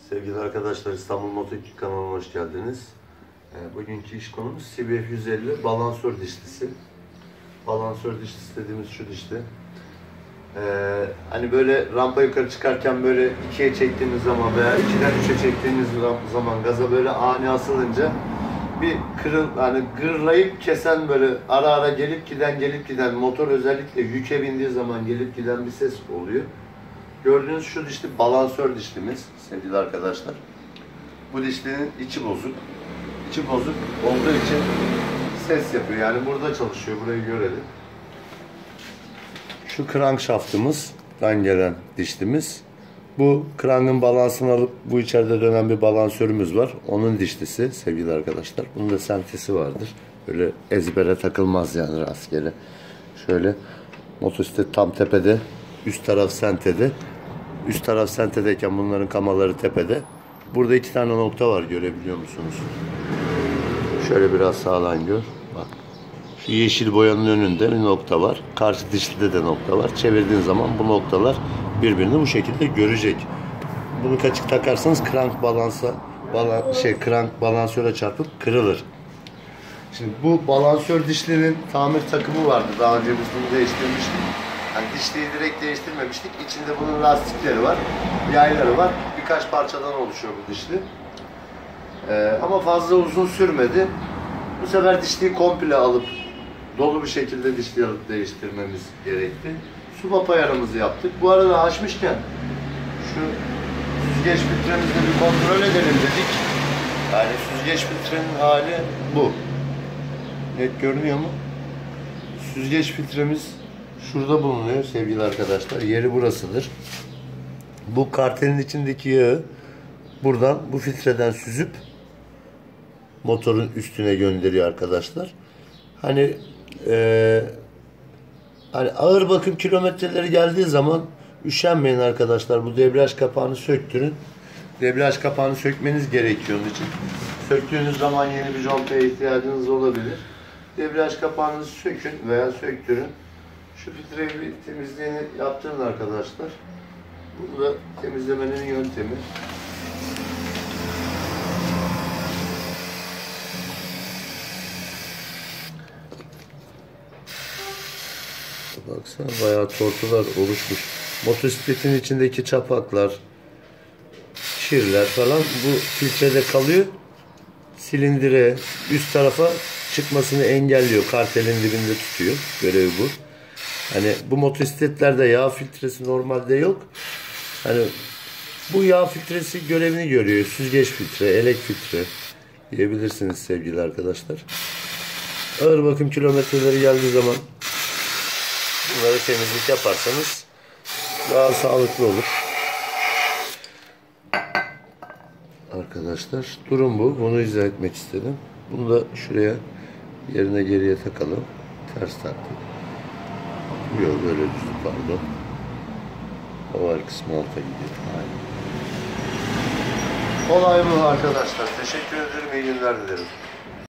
Sevgili arkadaşlar, İstanbul Moto2 kanalına hoş geldiniz. Bugünkü iş konumuz CBF 150 balansör dişlisi. Balansör dişlisi dediğimiz şu dişli. Hani böyle rampa yukarı çıkarken böyle 2'ye çektiğimiz zaman veya 2'den 3'e çektiğimiz zaman gaza böyle ani asılınca bir hani gırlayıp kesen, böyle ara ara gelip giden motor, özellikle yüke bindiği zaman gelip giden bir ses oluyor. Gördüğünüz şu dişli balansör dişlimiz sevgili arkadaşlar. Bu dişlinin içi bozuk. İçi bozuk olduğu için ses yapıyor. Yani burada çalışıyor. Burayı görelim. Şu crankshaft'ımızdan gelen dişlimiz. Bu crank'ın balansını alıp bu içeride dönen bir balansörümüz var. Onun dişlisi sevgili arkadaşlar. Bunun da sentesi vardır. Böyle ezbere takılmaz yani rastgele. Şöyle motosiklet tam tepede. Üst taraf sentede. Üst taraf sentedeyken bunların kamaları tepede. Burada 2 tane nokta var, görebiliyor musunuz? Şöyle biraz sağdan gör. Bak. Şu yeşil boyanın önünde bir nokta var. Karşı dişlide de nokta var. Çevirdiğin zaman bu noktalar birbirini bu şekilde görecek. Bunu kaçık takarsanız crank balansöre çarpıp kırılır. Şimdi bu balansör dişlinin tamir takımı vardı. Daha önce biz bunu değiştirmiştik. Yani dişliği direkt değiştirmemiştik. İçinde bunun lastikleri var, yayları var. Birkaç parçadan oluşuyor bu dişli. Ama fazla uzun sürmedi. Bu sefer dişliği komple alıp dolu bir şekilde dişliği alıp değiştirmemiz gerekti. Subap ayarımızı yaptık. Bu arada açmışken şu süzgeç filtremizi bir kontrol edelim dedik. Yani süzgeç filtrenin hali bu. Net görünüyor mu? Süzgeç filtremiz şurada bulunuyor sevgili arkadaşlar. Yeri burasıdır. Bu kartelin içindeki yağı buradan bu filtreden süzüp motorun üstüne gönderiyor arkadaşlar. Hani ağır bakım kilometreleri geldiği zaman üşenmeyin arkadaşlar. Bu debriyaj kapağını söktürün. Debriyaj kapağını sökmeniz gerekiyor onun için. Söktüğünüz zaman yeni bir contaya ihtiyacınız olabilir. Debriyaj kapağınızı sökün veya söktürün. Şu filtreyi bir temizliğini yaptırın arkadaşlar. Bu da temizlemenin yöntemi. Baksana bayağı tortular oluşmuş. Motosikletin içindeki çapaklar, kirler falan bu filtrede kalıyor. Silindire, üst tarafa çıkmasını engelliyor. Kartelin dibinde tutuyor. Görevi bu. Hani bu motosikletlerde yağ filtresi normalde yok. Hani bu yağ filtresi görevini görüyor. Süzgeç filtre, elek filtre diyebilirsiniz sevgili arkadaşlar. Ağır bakım kilometreleri geldiği zaman bunları temizlik yaparsanız daha sağlıklı olur. Arkadaşlar durum bu. Bunu izah etmek istedim. Bunu da şuraya yerine geriye takalım. Ters taktık. Yok böyle düz, pardon. Oval kısmı alta gidiyor. Aynen. Olay bu arkadaşlar. Teşekkür ederim. İyi günler dilerim.